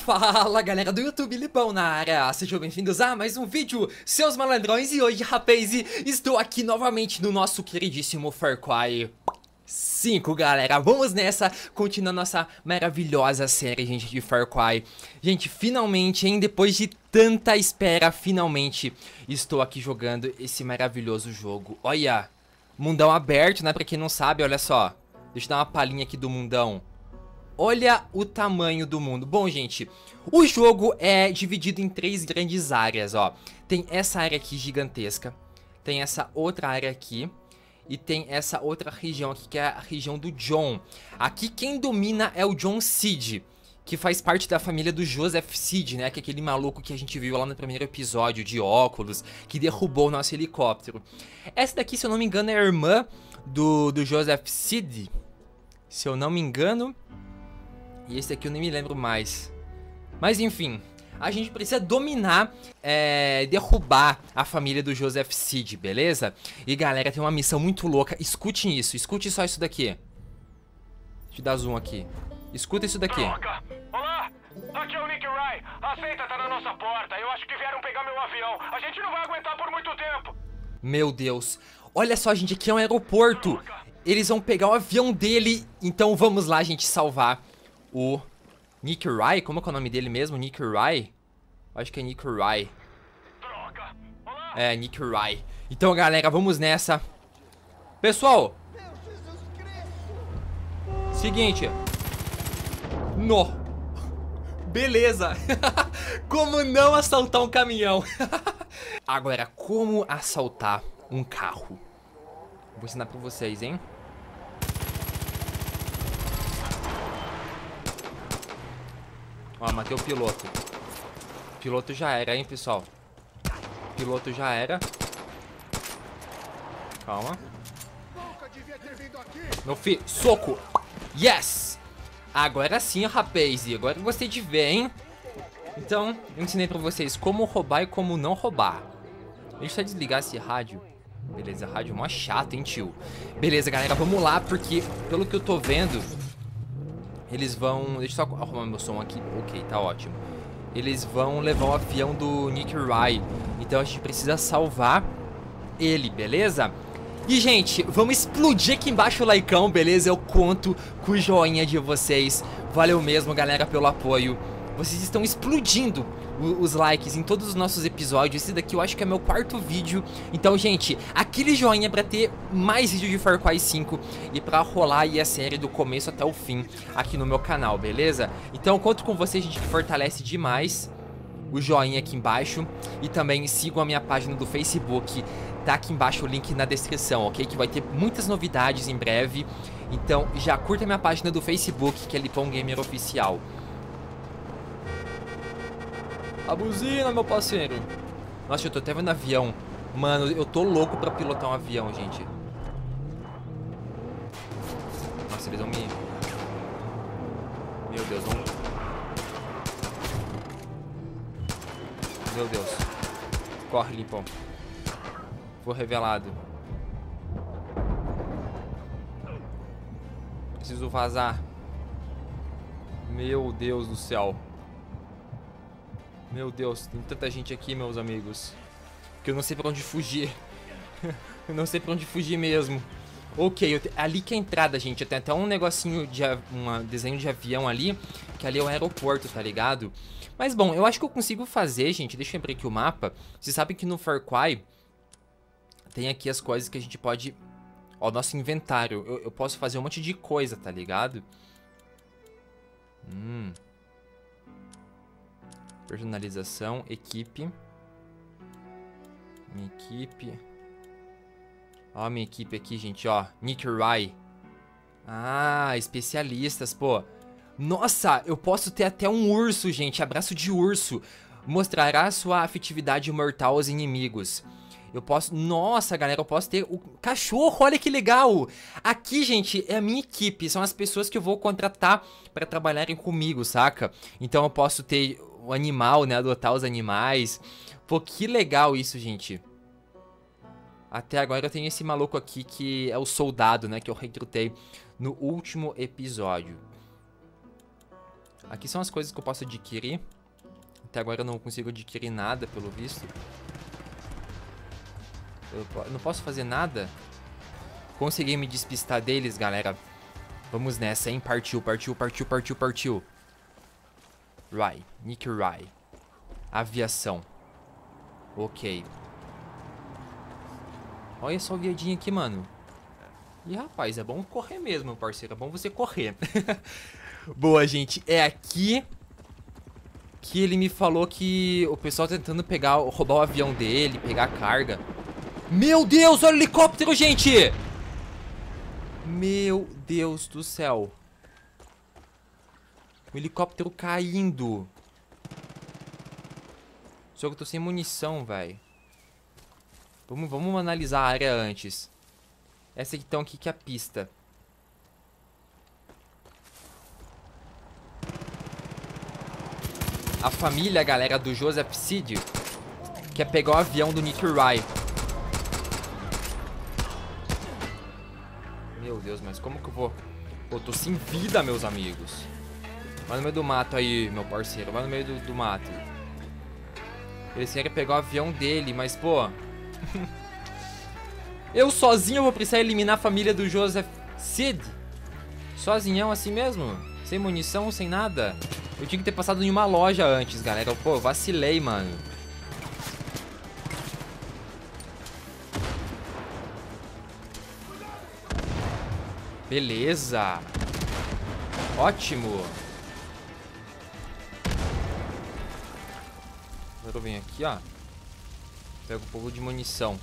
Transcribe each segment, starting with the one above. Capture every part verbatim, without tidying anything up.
Fala galera do YouTube, Lipão na área, sejam bem-vindos a mais um vídeo, seus malandrões. E hoje, rapaz, estou aqui novamente no nosso queridíssimo Far Cry cinco, galera. Vamos nessa, continuando nossa maravilhosa série, gente, de Far Cry. Gente, finalmente, hein, depois de tanta espera, finalmente estou aqui jogando esse maravilhoso jogo. Olha, mundão aberto, né, pra quem não sabe, olha só. Deixa eu dar uma palhinha aqui do mundão. Olha o tamanho do mundo. Bom, gente, o jogo é dividido em três grandes áreas, ó. Tem essa área aqui gigantesca, tem essa outra área aqui e tem essa outra região aqui, que é a região do John. Aqui quem domina é o John Seed, que faz parte da família do Joseph Seed, né? Que é aquele maluco que a gente viu lá no primeiro episódio, de óculos, que derrubou o nosso helicóptero. Essa daqui, se eu não me engano, é a irmã do, do Joseph Seed, se eu não me engano. E esse aqui eu nem me lembro mais. Mas enfim, a gente precisa dominar, é, derrubar a família do Joseph Seed, beleza? E galera, tem uma missão muito louca. Escutem isso, escute só isso daqui. Deixa eu dar zoom aqui. Escuta isso daqui. Droga. Olá, aqui é o Nick Rye. A seita tá na nossa porta. Eu acho que vieram pegar meu avião. A gente não vai aguentar por muito tempo. Meu Deus. Olha só, gente, aqui é um aeroporto. Eles vão pegar o avião dele. Então vamos lá, gente, salvar o Nick Rye. Como é que é o nome dele mesmo? Nick Rye? Acho que é Nick Rye. Droga. Olá. É, Nick Rye. Então, galera, vamos nessa. Pessoal, seguinte. No. Beleza. Como não assaltar um caminhão? Agora, como assaltar um carro? Vou ensinar pra vocês, hein? Ó, matei o piloto. Piloto já era, hein, pessoal? Piloto já era. Calma. Meu filho, soco. Yes! Agora sim, rapaz. Agora eu gostei de ver, hein? Então, eu ensinei pra vocês como roubar e como não roubar. Deixa eu só desligar esse rádio. Beleza, rádio mó chato, hein, tio? Beleza, galera, vamos lá, porque pelo que eu tô vendo, eles vão... Deixa eu só arrumar meu som aqui. Ok, tá ótimo. Eles vão levar o avião do Nick Rye. Então a gente precisa salvar ele, beleza? E, gente, vamos explodir aqui embaixo o likeão, beleza? Eu conto com o joinha de vocês. Valeu mesmo, galera, pelo apoio. Vocês estão explodindo os likes em todos os nossos episódios. Esse daqui eu acho que é meu quarto vídeo. Então, gente, aquele joinha pra ter mais vídeos de Far Cry cinco e pra rolar aí a série do começo até o fim aqui no meu canal, beleza? Então, eu conto com vocês, gente, que fortalece demais o joinha aqui embaixo. E também sigam a minha página do Facebook. Tá aqui embaixo o link na descrição, ok? Que vai ter muitas novidades em breve. Então, já curta a minha página do Facebook, que é Lipão Gamer Oficial. A buzina, meu parceiro. Nossa, eu tô até vendo avião. Mano, eu tô louco pra pilotar um avião, gente. Nossa, eles vão me... Meu Deus, vão... Meu Deus. Corre, Lipão. Vou revelado. Preciso vazar. Meu Deus do céu. Meu Deus, tem tanta gente aqui, meus amigos, que eu não sei pra onde fugir. Eu não sei pra onde fugir mesmo. Ok, te... ali que é a entrada, gente. Tem até um negocinho de um desenho de avião ali, que ali é o aeroporto, tá ligado? Mas bom, eu acho que eu consigo fazer, gente. Deixa eu abrir aqui o mapa. Vocês sabem que no Far Cry tem aqui as coisas que a gente pode... Ó, nosso inventário. Eu, eu posso fazer um monte de coisa, tá ligado? Hum... Personalização, equipe. Minha equipe. Ó, minha equipe aqui, gente, ó. Nick Rye. Ah, especialistas, pô. Nossa, eu posso ter até um urso, gente. Abraço de urso. Mostrará sua afetividade mortal aos inimigos. Eu posso... Nossa, galera, eu posso ter o cachorro, olha que legal. Aqui, gente, é a minha equipe. São as pessoas que eu vou contratar pra trabalharem comigo, saca? Então eu posso ter... o animal, né? Adotar os animais. Pô, que legal isso, gente. Até agora eu tenho esse maluco aqui que é o soldado, né? Que eu recrutei no último episódio. Aqui são as coisas que eu posso adquirir. Até agora eu não consigo adquirir nada, pelo visto. Eu não posso fazer nada. Consegui me despistar deles, galera. Vamos nessa, hein? Partiu, partiu, partiu, partiu, partiu. Rye, Nick Rye. Aviação. Ok. Olha só o viadinho aqui, mano. Ih, rapaz, é bom correr mesmo, meu parceiro. É bom você correr. Boa, gente. É aqui que ele me falou que o pessoal tá tentando pegar, roubar o avião dele, pegar a carga. Meu Deus, olha o helicóptero, gente! Meu Deus do céu. O helicóptero caindo. Só que eu tô sem munição, velho. Vamos, vamos analisar a área antes. Essa aqui, então, aqui que é a pista. A família, galera, do Joseph Seed quer pegar o avião do Nick Rye. Meu Deus, mas como que eu vou... Pô, eu tô sem vida, meus amigos. Vai no meio do mato aí, meu parceiro. Vai no meio do, do mato. Eles querem pegar o avião dele, mas, pô... eu sozinho vou precisar eliminar a família do Joseph Seed? Sozinhão assim mesmo? Sem munição, sem nada? Eu tinha que ter passado em uma loja antes, galera. Pô, vacilei, mano. Beleza. Ótimo. Agora eu venho aqui, ó. Pego um pouco de munição.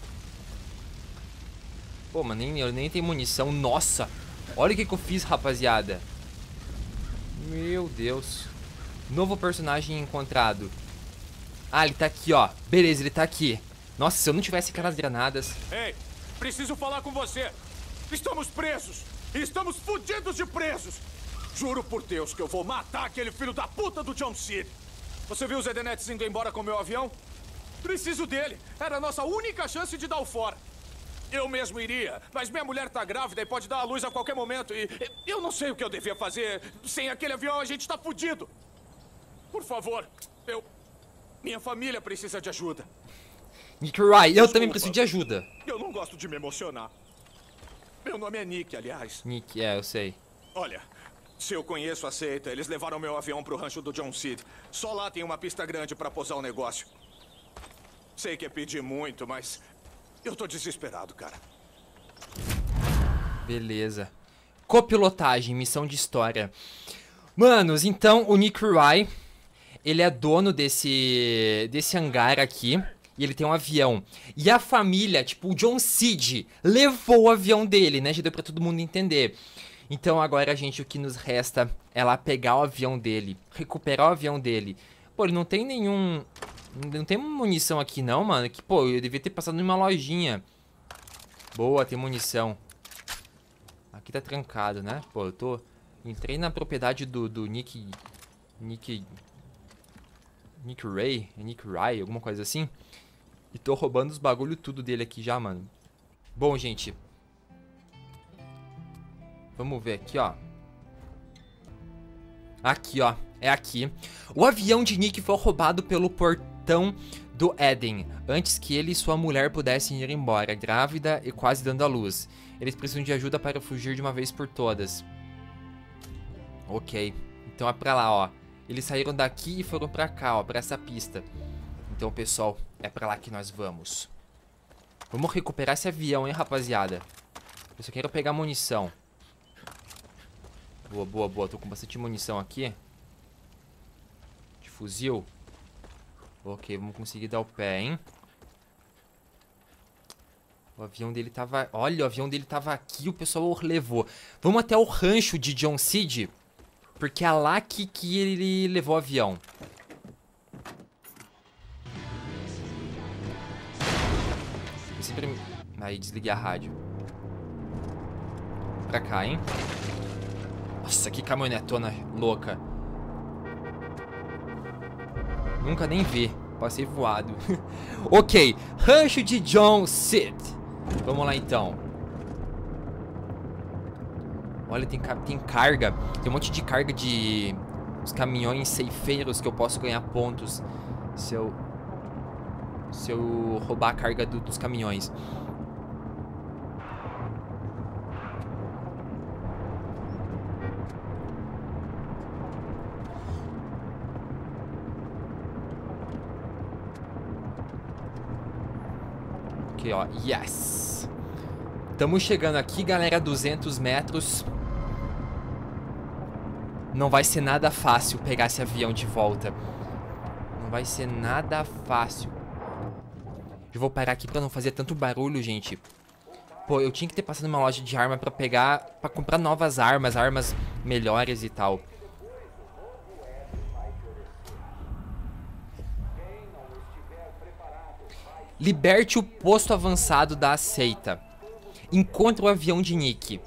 Pô, mas nem, eu nem tenho munição. Nossa. Olha o que, que eu fiz, rapaziada. Meu Deus. Novo personagem encontrado. Ah, ele tá aqui, ó. Beleza, ele tá aqui. Nossa, se eu não tivesse aquelas granadas... Ei, preciso falar com você. Estamos presos. Estamos fodidos de presos. Juro por Deus que eu vou matar aquele filho da puta do John Seed. Você viu os Edenetes indo embora com o meu avião? Preciso dele. Era a nossa única chance de dar o fora. Eu mesmo iria, mas minha mulher tá grávida e pode dar à luz a qualquer momento. E eu não sei o que eu devia fazer. Sem aquele avião a gente tá fudido. Por favor, eu... Minha família precisa de ajuda. Nick Rye, eu também preciso de ajuda. Eu não gosto de me emocionar. Meu nome é Nick, aliás. Nick, é, eu sei. Olha, se eu conheço a seita, eles levaram meu avião pro rancho do John Seed. Só lá tem uma pista grande pra posar o negócio. Sei que é pedir muito, mas... eu tô desesperado, cara. Beleza. Copilotagem, missão de história. Manos, então o Nick Rye, ele é dono desse, desse hangar aqui. E ele tem um avião. E a família, tipo, o John Seed levou o avião dele, né? Já deu pra todo mundo entender. Então agora, gente, o que nos resta é lá pegar o avião dele. Recuperar o avião dele. Pô, ele não tem nenhum... Não tem munição aqui não, mano. Que, pô, eu devia ter passado numa lojinha. Boa, tem munição. Aqui tá trancado, né? Pô, eu tô... Entrei na propriedade do, do Nick... Nick... Nick Ray, Nick Rye, alguma coisa assim. E tô roubando os bagulho tudo dele aqui já, mano. Bom, gente. Vamos ver aqui, ó. Aqui, ó. É aqui. O avião de Nick foi roubado pelo portão do Eden, antes que ele e sua mulher pudessem ir embora, grávida e quase dando à luz. Eles precisam de ajuda para fugir de uma vez por todas. Ok. Então é pra lá, ó. Eles saíram daqui e foram pra cá, ó, pra essa pista. Então, pessoal, é pra lá que nós vamos. Vamos recuperar esse avião, hein, rapaziada. Eu só quero pegar munição. Boa, boa, boa. Tô com bastante munição aqui. De fuzil. Ok, vamos conseguir dar o pé, hein. O avião dele tava... Olha, o avião dele tava aqui, o pessoal levou. Vamos até o rancho de John Seed, porque é lá que, que ele levou o avião. Eu sempre... Aí, desliguei a rádio. Pra cá, hein? Nossa, que caminhonetona louca. Nunca nem vi. Passei voado. Ok. Rancho de John Seed. Vamos lá, então. Olha, tem, tem carga. Tem um monte de carga de... os caminhões ceifeiros que eu posso ganhar pontos se eu, se eu roubar a carga do, dos caminhões. Aqui, ó. Yes! Estamos chegando aqui, galera, duzentos metros. Não vai ser nada fácil pegar esse avião de volta. Não vai ser nada fácil. Eu vou parar aqui pra não fazer tanto barulho, gente. Pô, eu tinha que ter passado numa loja de arma pra pegar... Pra comprar novas armas, armas melhores e tal. Liberte o posto avançado da seita. Encontre o avião de Nick.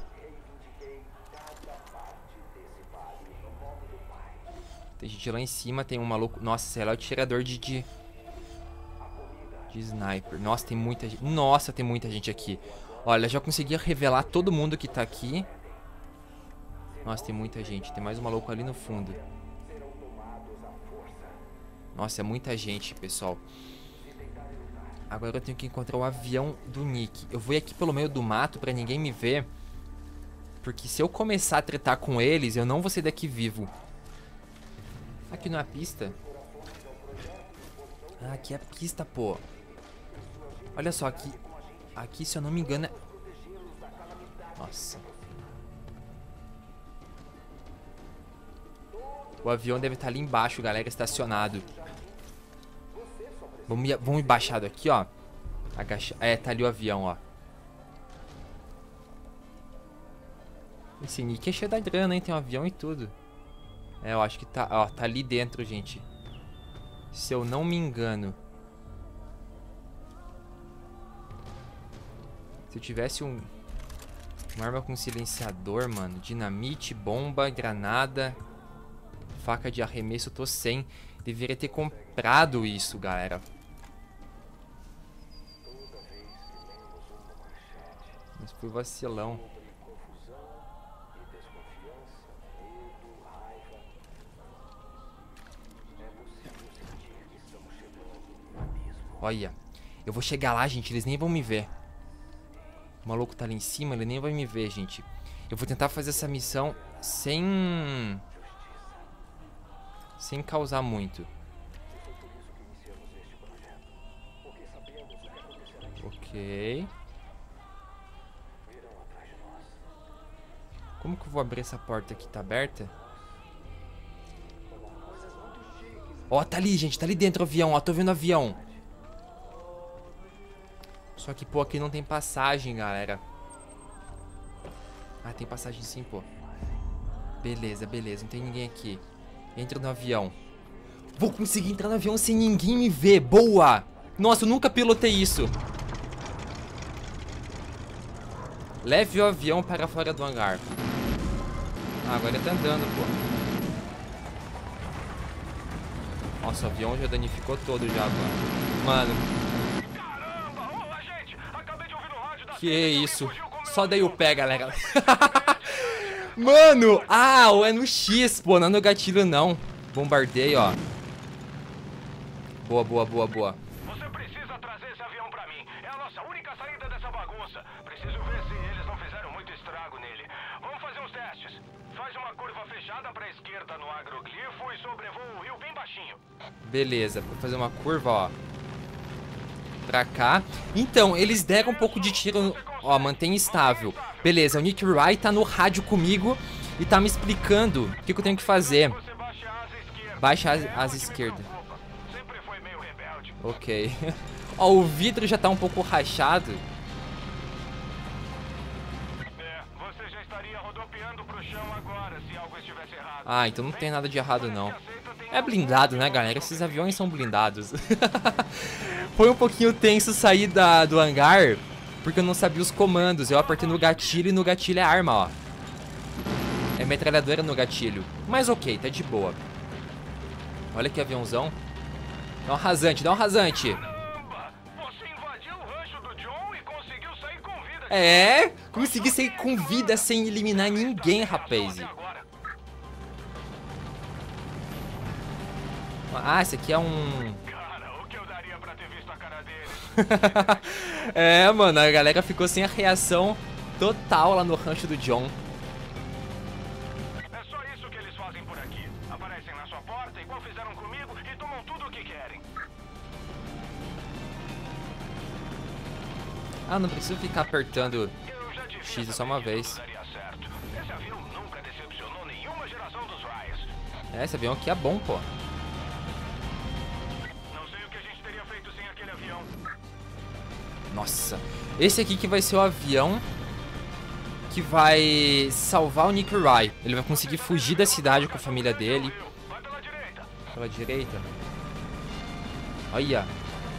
Tem gente lá em cima, tem um maluco... Nossa, sei lá, o tirador de, de... De sniper. Nossa, tem muita gente... Nossa, tem muita gente aqui. Olha, já consegui revelar todo mundo que tá aqui. Nossa, tem muita gente. Tem mais um maluco ali no fundo. Nossa, é muita gente, pessoal. Agora eu tenho que encontrar o avião do Nick. Eu vou ir aqui pelo meio do mato pra ninguém me ver. Porque se eu começar a tretar com eles, eu não vou sair daqui vivo. Aqui não é a pista? Ah, aqui é a pista, pô. Olha só, aqui... Aqui, se eu não me engano, é... Nossa. O avião deve estar ali embaixo, galera, estacionado. Vamos, vamos embaixado aqui, ó. Agacha... É, tá ali o avião, ó. Esse Nick é cheio da grana, hein? Tem um avião e tudo. É, eu acho que tá... Ó, tá ali dentro, gente. Se eu não me engano. Se eu tivesse um... Uma arma com silenciador, mano. Dinamite, bomba, granada. Faca de arremesso, eu tô sem. Deveria ter comprado isso, galera. Mas foi vacilão. Olha, eu vou chegar lá, gente, eles nem vão me ver. O maluco tá ali em cima, ele nem vai me ver, gente. Eu vou tentar fazer essa missão sem... Sem causar muito. Ok. Como que eu vou abrir essa porta aqui? Tá aberta? Ó, tá ali, gente. Tá ali dentro o avião, ó. Tô vendo o avião. Só que, pô, aqui não tem passagem, galera. Ah, tem passagem sim, pô. Beleza, beleza. Não tem ninguém aqui. Entra no avião. Vou conseguir entrar no avião sem ninguém me ver. Boa! Nossa, eu nunca pilotei isso. Leve o avião para fora do hangar. Ah, agora ele tá andando, pô. Nossa, o avião já danificou todo já, mano. Mano. Que isso? Só daí o pé, galera. Mano! Ah, é no X, pô. Não é no gatilho, não. Bombardeio, ó. Boa, boa, boa, boa. Você precisa trazer esse avião pra mim. É a nossa única saída dessa bagunça. Preciso ver se eles não fizeram muito estrago nele. Vamos fazer uns testes. Faz uma curva fechada pra esquerda no agroglifo e sobrevoa o rio bem baixinho. Beleza, vou fazer uma curva, ó. Pra cá. Então, eles deram um pouco de tiro. Ó, mantém estável. Beleza, o Nick Wright tá no rádio comigo e tá me explicando o que, que eu tenho que fazer. Baixa as, as esquerdas. Ok. Ó, o vidro já tá um pouco rachado. Ah, então não tem nada de errado, não. É blindado, né, galera? Esses aviões são blindados. Foi um pouquinho tenso sair da, do hangar, porque eu não sabia os comandos. Eu apertei no gatilho e no gatilho é arma, ó. É metralhadora no gatilho. Mas ok, tá de boa. Olha que aviãozão. Dá um rasante, dá um rasante. É, consegui sair com vida sem eliminar ninguém, rapaz. Ah, esse aqui é um... Cara, o que eu daria pra ter visto a cara dele? É, mano, a galera ficou sem a reação total lá no rancho do John. É só isso que eles fazem por aqui. Aparecem na sua porta, igual fizeram comigo, e tomam tudo o que querem. Ah, não preciso ficar apertando Eu já devia X só saber uma que vez. tudo daria certo. Esse avião nunca decepcionou nenhuma geração dos Ryans. É, esse avião aqui é bom, pô. Não sei o que a gente teria feito sem aquele avião. Nossa, esse aqui que vai ser o avião que vai salvar o Nick Ryan. Ele vai conseguir fugir da cidade com a família dele. Vai pela direita. Pela direita. Olha.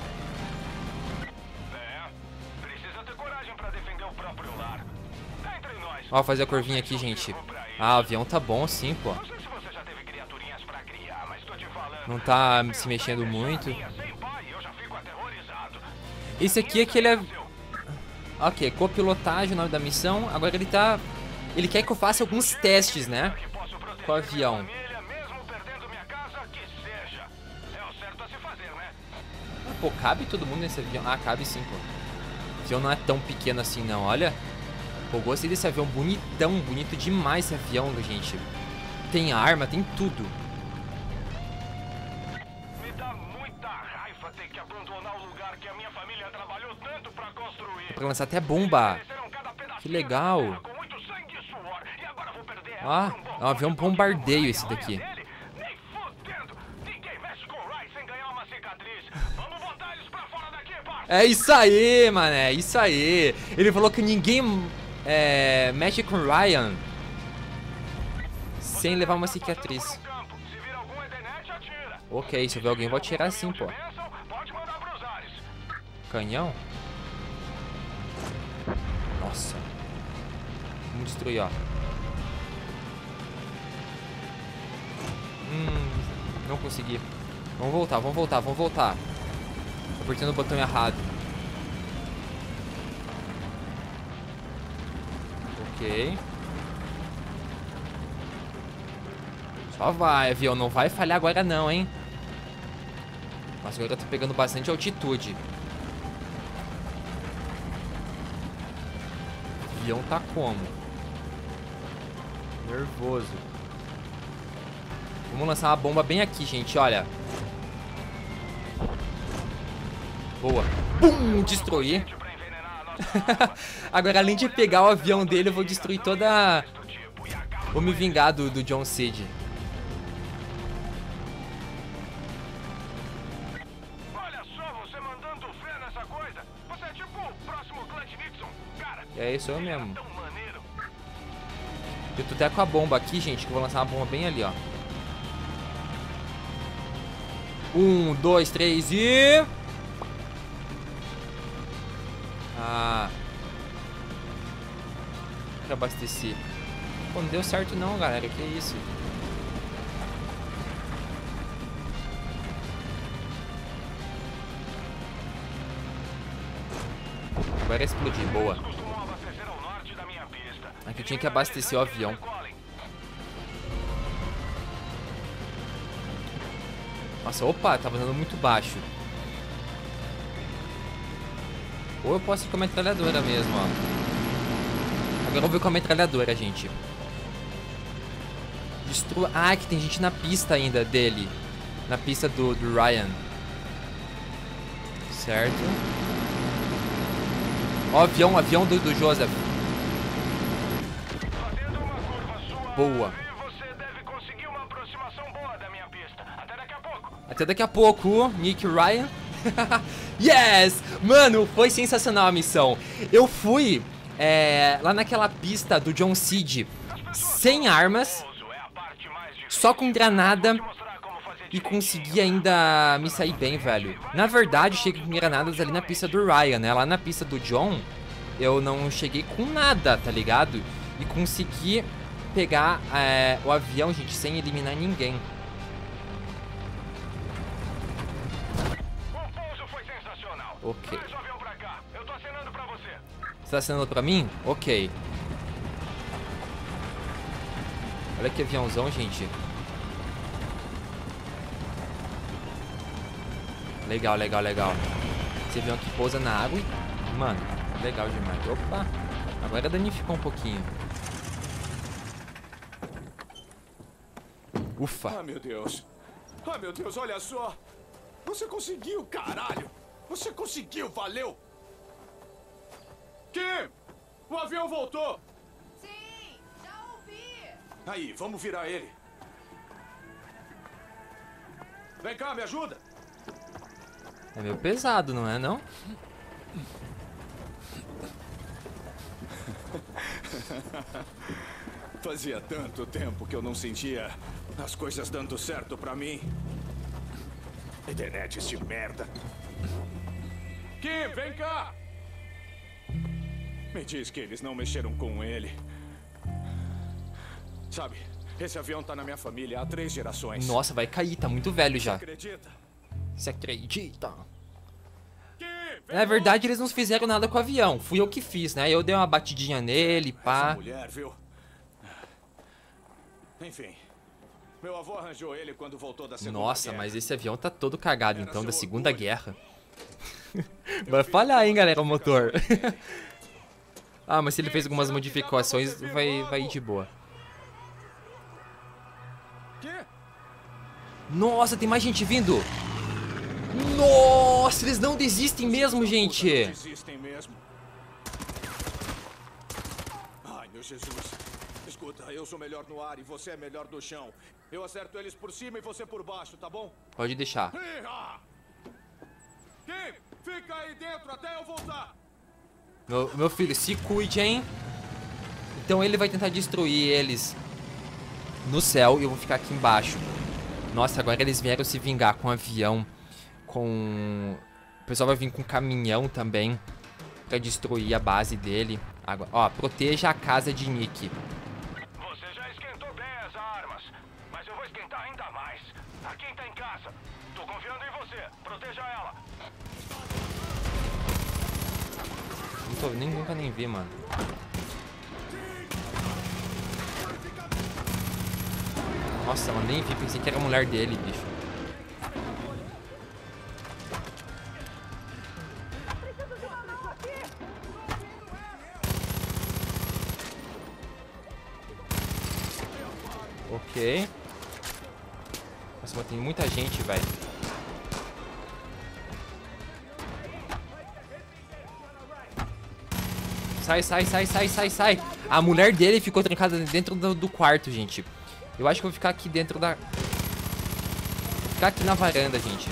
É, precisa ter coragem pra defender o próprio lar. Tá entre nós. Ó, fazer a curvinha aqui, gente. Ah, o avião tá bom sim, pô. Não sei se você já teve criaturinhas pra criar, mas tô te falando. Não tá se mexendo muito. Sem pai, eu já fico aterrorizado. Esse aqui é aquele... Ok, copilotagem, o nome da missão. Agora ele tá... Ele quer que eu faça alguns testes, né? Com o avião. Ah, pô, cabe todo mundo nesse avião? Ah, cabe sim, pô. O avião não é tão pequeno assim, não, olha. Pô, gostei desse avião, bonitão, bonito demais esse avião, gente. Tem arma, tem tudo. Me dá muita raiva ter que abandonar o lugar que a minha família trabalhou tanto pra construir. Dá pra lançar até bomba. Que legal. Ah, é um avião bombardeio esse daqui. É isso aí, mano, é isso aí. Ele falou que ninguém é, mexe com Ryan sem levar uma cicatriz. Ok, se eu ver alguém, eu vou atirar sim, pô. Canhão? Nossa. Vamos destruir, ó. Hum, não consegui. Vamos voltar, vamos voltar, vamos voltar. Tô apertando o botão errado. Ok. Só vai, avião. Não vai falhar agora não, hein. Nossa, agora eu tô pegando bastante altitude. O avião tá como? Nervoso. Vamos lançar uma bomba bem aqui, gente, olha. Boa. Pum, destruir. Agora, além de pegar o avião dele, eu vou destruir toda... Vou me vingar do, do John Seed. Olha só, você mandando fé nessa coisa. Você é tipo o próximo Clint Nixon, cara. É isso, eu mesmo. Tão maneiro. Eu tô até com a bomba aqui, gente, que eu vou lançar uma bomba bem ali, ó. Um, dois, três e... Ah. Reabasteci. Pô, não deu certo não, galera. Que isso? Agora explodir. Boa. Aqui eu tinha que abastecer o avião. Nossa, opa, tava andando muito baixo. Ou eu posso ir com a metralhadora mesmo, ó. Agora eu vou com a metralhadora, gente. Destrua... Ah, que tem gente na pista ainda dele. Na pista do, do Ryan. Certo. Ó, o avião, o avião do, do Joseph. Boa. Até daqui a pouco, Nick Ryan. Yes! Mano, foi sensacional a missão. Eu fui é, lá naquela pista do John Seed sem armas, só com granada, e consegui ainda me sair bem, velho. Na verdade, cheguei com granadas ali na pista do Ryan, né? Lá na pista do John, eu não cheguei com nada, tá ligado? E consegui pegar é, o avião, gente, sem eliminar ninguém. Ok. Você tá acenando pra mim? Ok. Olha que aviãozão, gente. Legal, legal, legal. Esse avião aqui pousa na água e... Mano, legal demais. Opa, agora danificou um pouquinho. Ufa. Ah, meu Deus. Ah, meu Deus, olha só. Você conseguiu, caralho. Você conseguiu, valeu. Kim, o avião voltou. Sim, já ouvi. Aí, vamos virar ele. Vem cá, me ajuda. É meio pesado, não é não? Fazia tanto tempo que eu não sentia as coisas dando certo pra mim. Edenetes de merda. Kim, vem cá. Me diz que eles não mexeram com ele. Sabe, esse avião tá na minha família há três gerações. Nossa, vai cair, tá muito velho já. Você acredita? Você acredita? Kim, vem Na verdade, eles não fizeram nada com o avião. Fui eu que fiz, né? Eu dei uma batidinha nele, Essa pá. mulher, viu? Enfim, meu avô arranjou ele quando voltou da Segunda Nossa, Guerra. mas esse avião tá todo cagado, Era então, da seu Segunda orgulho. Guerra. Vai falhar, hein, galera, o motor. Ah, mas se ele fez algumas modificações, vai, vai ir de boa. Quê? Nossa, tem mais gente vindo. Nossa, eles não desistem mesmo, Não gente. desistem mesmo. Ai, meu Jesus. Escuta, eu sou melhor no ar e você é melhor no chão. Eu acerto eles por cima e você por baixo, tá bom? Pode deixar. Ih-ha! Kim, fica aí dentro até eu voltar. Meu, meu filho, se cuide, hein? Então ele vai tentar destruir eles no céu e eu vou ficar aqui embaixo. Nossa, agora eles vieram se vingar com um avião. Com... O pessoal vai vir com um caminhão também pra destruir a base dele. Agora, ó, proteja a casa de Nick. Você já esquentou bem as armas, mas eu vou esquentar ainda mais. A quem tá em casa? Tô confiando em você. Proteja ela. Não tô, nem, nunca nem vi, mano. Nossa, mano, nem vi. Pensei que era a mulher dele, bicho. Ok. Nossa, mas tem muita gente, velho. Sai, sai, sai, sai, sai, sai. A mulher dele ficou trancada dentro do, do quarto, gente. Eu acho que eu vou ficar aqui dentro da... Vou ficar aqui na varanda, gente.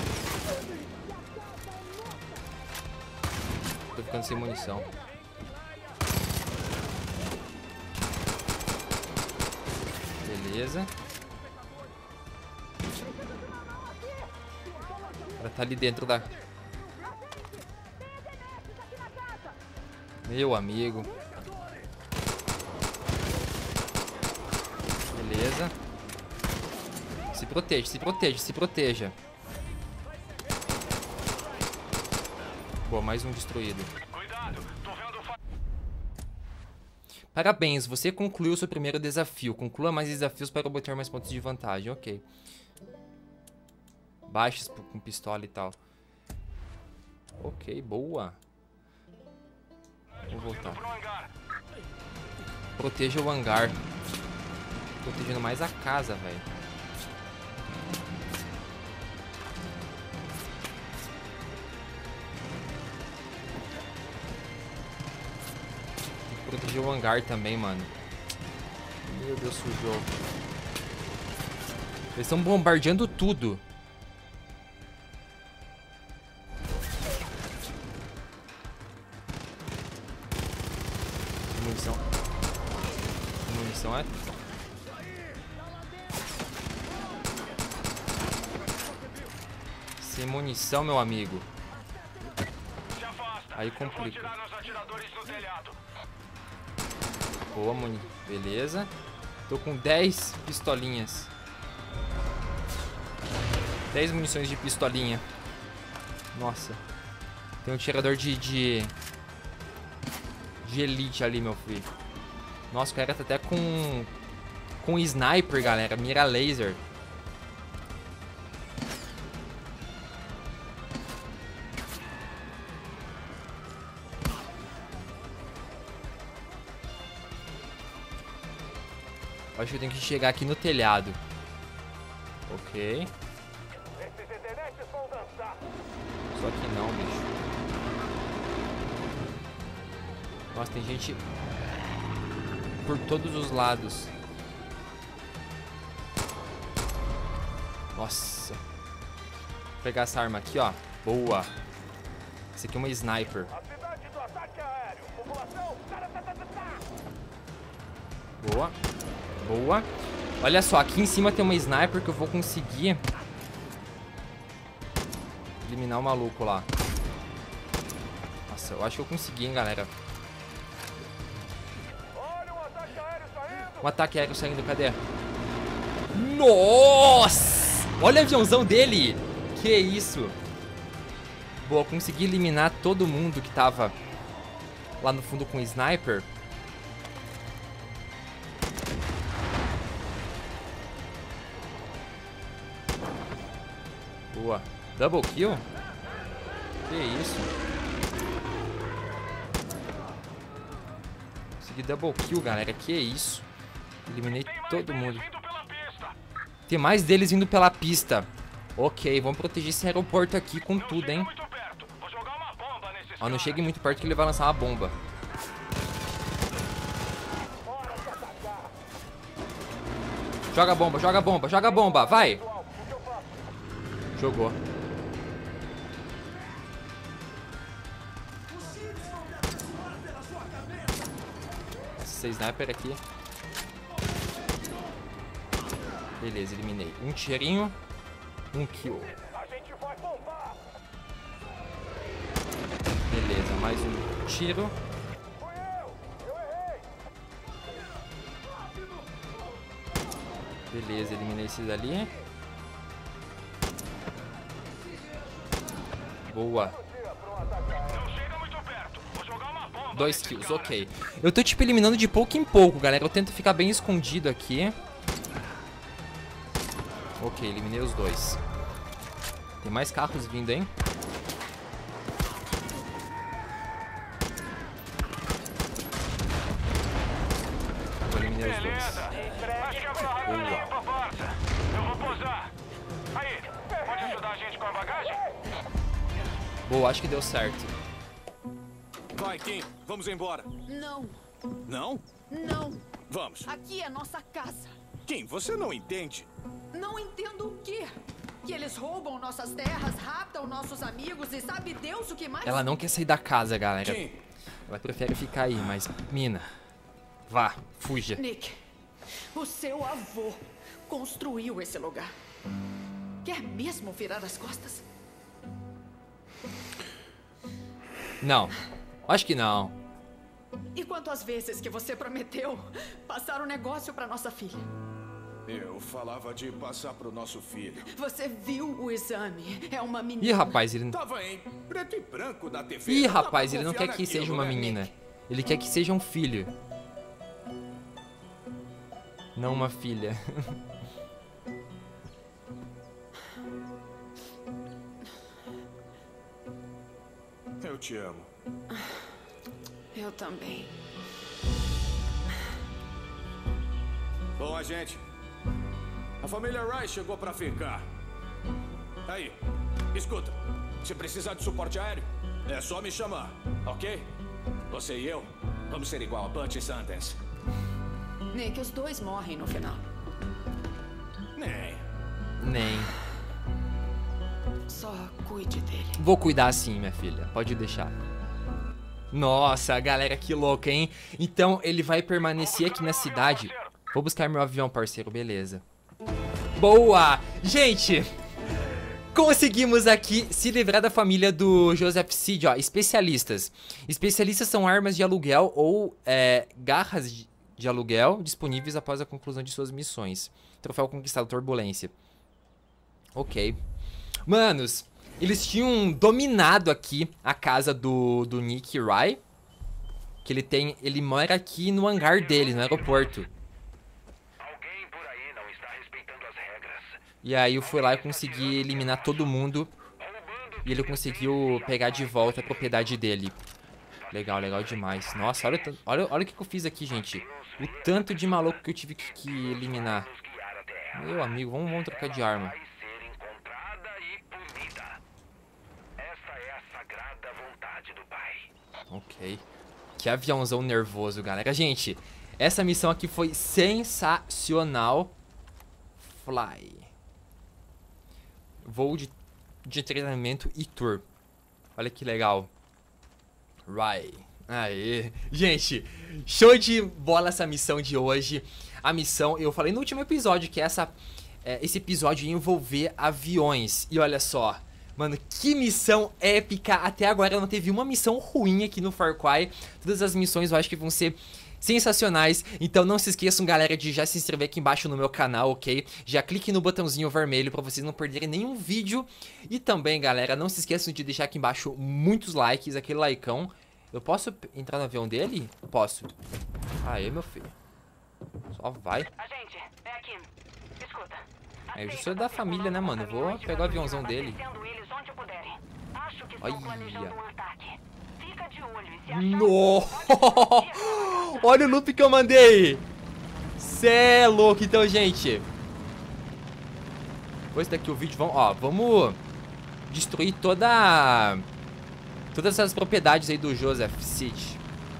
Tô ficando sem munição. Beleza. Ela tá ali dentro da... Meu amigo. Beleza. Se proteja, se proteja, se proteja. Boa, mais um destruído. Cuidado, tô vendo fa... Parabéns, você concluiu seu primeiro desafio. Conclua mais desafios para obter mais pontos de vantagem. Ok. Baixas com pistola e tal. Ok, boa. Vou voltar. pro hangar. Proteja o hangar. Protegendo mais a casa, velho. Tem que proteger o hangar também, mano. Meu Deus, sujou. Eles estão bombardeando tudo. Munição. Munição é... Sem munição, meu amigo. Se afasta. Aí Eu vou complica. atirar nos atiradores no telhado. Boa, muni... Beleza. Tô com dez pistolinhas. dez munições de pistolinha. Nossa. Tem um tirador de... De, de elite ali, meu filho. Nossa, o cara tá até com... Com sniper, galera. Mira laser. Acho que eu tenho que chegar aqui no telhado. Ok. Só que não, bicho. Nossa, tem gente por todos os lados. Nossa. Vou pegar essa arma aqui, ó. Boa. Esse aqui é uma sniper. Boa. Boa. Olha só, aqui em cima tem uma sniper que eu vou conseguir eliminar o maluco lá. Nossa, eu acho que eu consegui, hein, galera. Um ataque aéreo saindo, cadê? Nossa! Olha o aviãozão dele! Que isso? Boa, consegui eliminar todo mundo que tava lá no fundo com o sniper. Boa. Double kill? Que isso? Consegui double kill, galera. Que isso? Eliminei todo mundo. Tem mais deles vindo pela pista. Ok, vamos proteger esse aeroporto aqui com tudo, hein? Ó, não chegue muito perto que ele vai lançar uma bomba. Joga a bomba, joga a bomba, joga a bomba, vai! Jogou. Esse sniper aqui. Beleza, eliminei. Um tirinho, um kill. Beleza, mais um tiro. Beleza, eliminei esses ali. Boa. Dois kills, ok. Eu tô tipo eliminando de pouco em pouco, galera. Eu tento ficar bem escondido aqui. Ok, eliminei os dois. Tem mais carros vindo, hein? Eu eliminei os dois. Boa. Eu vou pousar. Aí, pode ajudar a gente com a bagagem? Boa, acho que deu certo. Vai, Kim, vamos embora. Não, Não? não. Vamos. Aqui é nossa casa. Kim, você não entende. Não entendo o quê? Que eles roubam nossas terras, raptam nossos amigos e sabe Deus o que mais? Ela não quer sair da casa, galera. Kim, Ela prefere ficar aí, mas... Mina, vá, fuja. Nick, o seu avô construiu esse lugar. Quer mesmo virar as costas? Não, acho que não. E quantas vezes que você prometeu passar o negócio para nossa filha? eu falava de passar pro nosso filho. Você viu o exame? É uma menina. Ih, rapaz, ele... Tava em preto e branco da T V. Ih, Não dá rapaz, pra ele não confiar quer que naquilo, seja uma né? menina. Ele quer que seja um filho. Não uma filha. Eu te amo. Eu também. Bom, gente. A família Rice chegou pra ficar. Aí, escuta. Se precisar de suporte aéreo, é só me chamar, ok? Você e eu vamos ser igual a Butch e Sundance. Nick, os dois morrem no final. Nem. Nem. Só cuide dele. Vou cuidar sim, minha filha. Pode deixar. Nossa, galera, que louco, hein? Então, ele vai permanecer aqui na cidade. Vou buscar meu avião, parceiro. Beleza. Boa! Gente, conseguimos aqui se livrar da família do Joseph Seed, ó. Especialistas. Especialistas são armas de aluguel ou é, garras de, de aluguel disponíveis após a conclusão de suas missões. Troféu conquistado, turbulência. Ok. Manos, eles tinham dominado aqui a casa do, do Nick Rye. Que ele tem. Ele mora aqui no hangar dele, no aeroporto. Alguém por aí não está respeitando as regras. E aí eu fui lá e consegui eliminar todo mundo. E ele conseguiu pegar de volta a propriedade dele. Legal, legal demais. Nossa, olha, olha, olha o que eu fiz aqui, gente. O tanto de maluco que eu tive que, que eliminar. Meu amigo, vamos, vamos trocar de arma. Ok. Que aviãozão nervoso, galera. Gente, essa missão aqui foi sensacional. Fly. Voo de, de treinamento e tour. Olha que legal. Right. Aê. Gente, show de bola essa missão de hoje. A missão, eu falei no último episódio que essa, é, esse episódio ia envolver aviões. E olha só. Mano, que missão épica. Até agora não teve uma missão ruim aqui no Far Cry. Todas as missões eu acho que vão ser sensacionais. Então não se esqueçam, galera, de já se inscrever aqui embaixo no meu canal, ok? Já clique no botãozinho vermelho pra vocês não perderem nenhum vídeo. E também, galera, não se esqueçam de deixar aqui embaixo muitos likes, aquele likeão. Eu posso entrar no avião dele? Posso. Aê, meu filho. Só vai. Agente, é aqui. Escuta. É, eu já sou da família, né, mano? Vou pegar o aviãozão dele. Olha. No! Olha o loop que eu mandei! Cê é louco, então, gente. Depois daqui o vídeo, vamos, ó, vamos destruir toda... Todas essas propriedades aí do Joseph City.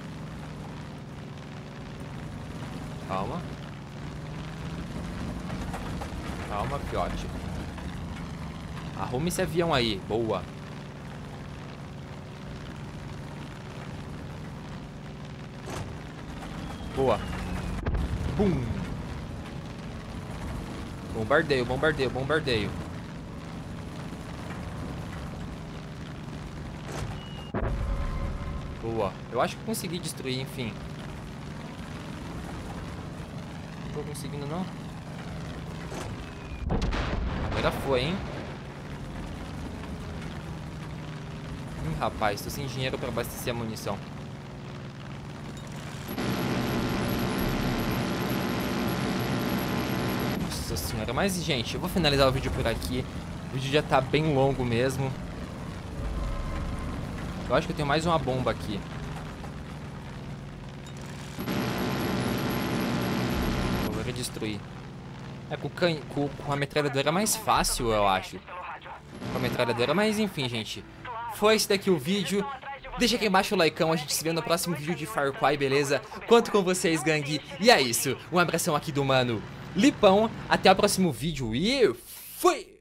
Calma. Calma, fiote. Arrume esse avião aí. Boa. Boa. Bum. Bombardeio, bombardeio, bombardeio. Boa. Eu acho que consegui destruir, enfim. Não tô conseguindo, não. Agora foi, hein? Hum, rapaz, tô sem dinheiro pra abastecer a munição. Nossa senhora. Mas, gente, eu vou finalizar o vídeo por aqui. O vídeo já tá bem longo mesmo. Eu acho que eu tenho mais uma bomba aqui. Vou redestruir. É, com, can... com, com a metralhadora é mais fácil, eu acho. Com a metralhadora, mas enfim, gente. Foi esse daqui o vídeo. Deixa aqui embaixo o likeão, a gente se vê no próximo vídeo de Far Cry, beleza? Conto com vocês, gangue. E é isso. Um abração aqui do mano Lipão. Até o próximo vídeo e fui!